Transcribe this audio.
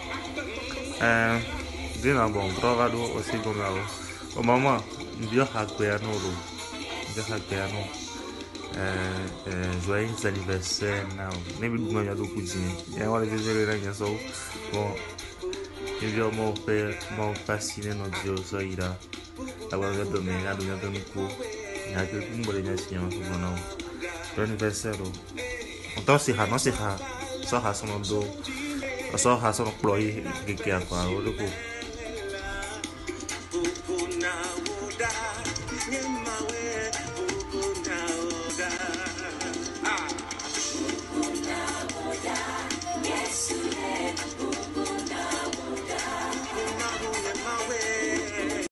Dina bom, trova do aussi comme là. Au moment, Dieu a créé nous. Dieu a créé nous. Joyeux anniversaire now. Maybe do my do coudinho. É hora de ver ele so. Bom, eu mau fasciné no Dieu so ira. Agora eu também, a do nada no cu. Já que eu não vou deixar assim, mas não. Pro anniversaire. Então se ha, não se ha. Só ha só no do. Só ha só no ploi que é agora. O do cu.